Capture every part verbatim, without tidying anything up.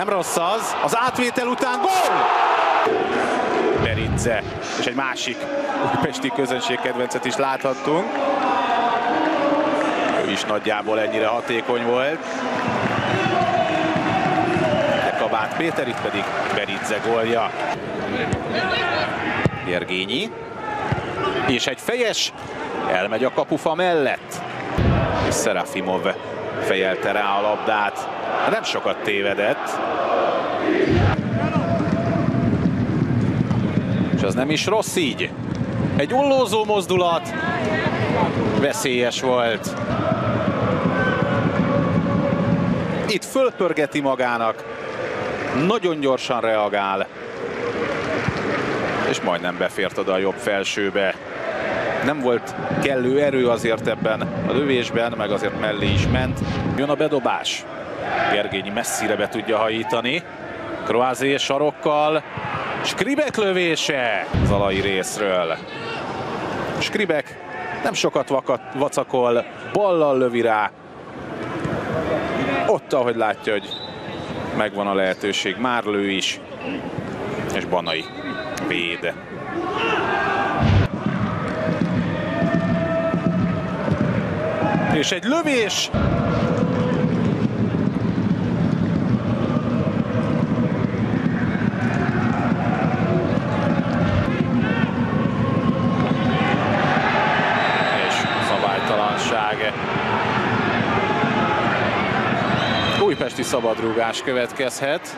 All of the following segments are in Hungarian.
Nem rossz az, az átvétel után gól! Beridze, és egy másik újpesti közönség kedvencet is láthattunk. Ő is nagyjából ennyire hatékony volt. De Kabát Péter, itt pedig Beridze gólja. Gergényi. És egy fejes, elmegy a kapufa mellett. És Serafimov fejelte rá a labdát. Nem sokat tévedett. És az nem is rossz így. Egy ollózó mozdulat. Veszélyes volt. Itt fölpörgeti magának. Nagyon gyorsan reagál. És majdnem befért oda a jobb felsőbe. Nem volt kellő erő azért ebben a lövésben, meg azért mellé is ment. Jön a bedobás. Gergényi messzire be tudja hajítani. Croazé sarokkal. Skribek lövése Zalai részről. Skribek nem sokat vakat, vacakol, ballal lövi rá. Ott, ahogy látja, hogy megvan a lehetőség, már lő is. És Banai véd. És egy lövés. Újpesti szabadrúgás következhet.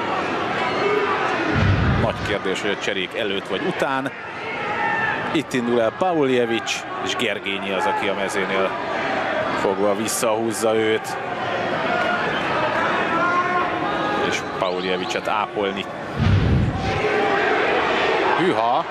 Nagy kérdés, hogy a cserék előtt vagy után. Itt indul el Pauljevic, és Gergényi az, aki a mezénél fogva visszahúzza őt. És Pauljevicet ápolni. Hűha!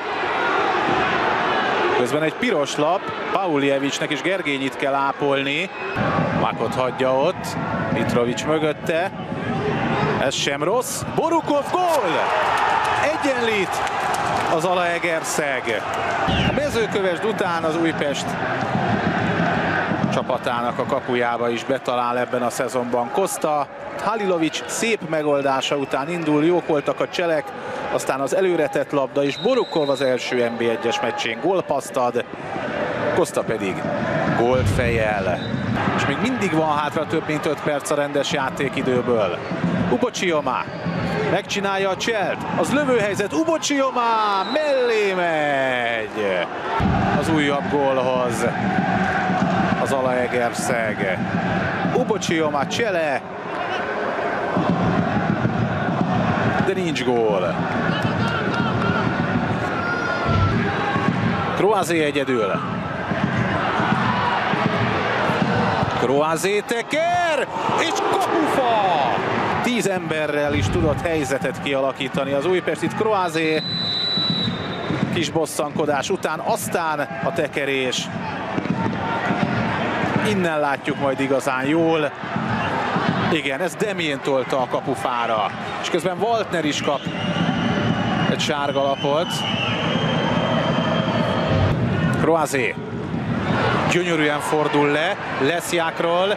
Közben egy piros lap, Pauljevicnek és Gergényit kell ápolni. Mákot hagyja ott, Mitrovic mögötte. Ez sem rossz. Borukov gól! Egyenlít az Zalaegerszeg. A Mezőkövesd után az Újpest csapatának a kapujába is betalál ebben a szezonban Costa. Halilovic szép megoldása után indul, jók voltak a cselek, aztán az előretett labda is. Borukov az első en bé egyes meccsén gólpasszt ad, Costa pedig gólt fejel. És még mindig van hátra több mint öt perc a rendes játékidőből. Ubocsioma megcsinálja a cselt, az lövőhelyzet, Ubocsioma mellé megy az újabb gólhoz az Zalaegerszeg. Ubocsioma csele, de nincs gól. Croazé egyedül. Croazé teker, és kapufa! Tíz emberrel is tudott helyzetet kialakítani az Újpest. Itt Croazé kis bosszankodás után, aztán a tekerés. Innen látjuk majd igazán jól. Igen, ez Demjén tolta a kapufára. És közben Waltner is kap egy sárga lapot. Croazé gyönyörűen fordul le Leszjákról.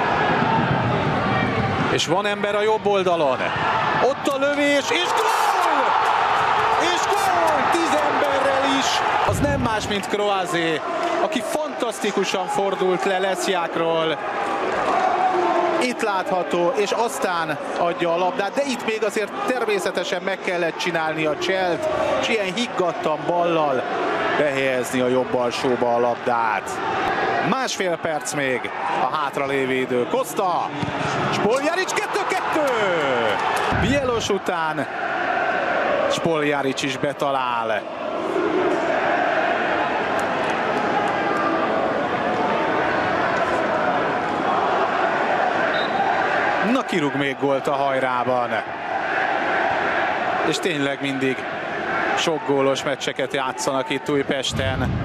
És van ember a jobb oldalon. Ott a lövés, és gól! És gól! Tíz emberrel is. Az nem más, mint Croazé, aki fantasztikusan fordult le Leszjákról. Itt látható, és aztán adja a labdát, de itt még azért természetesen meg kellett csinálni a cselt, és ilyen higgadtan ballal behelyezni a jobb alsóba a labdát. Másfél perc még a hátralévő idő. Costa, Spoljaric kettő kettő. Bielos után Spoljaric is betalál. Na, kirúg még gólt a hajrában. És tényleg mindig sok gólos meccseket játszanak itt Újpesten.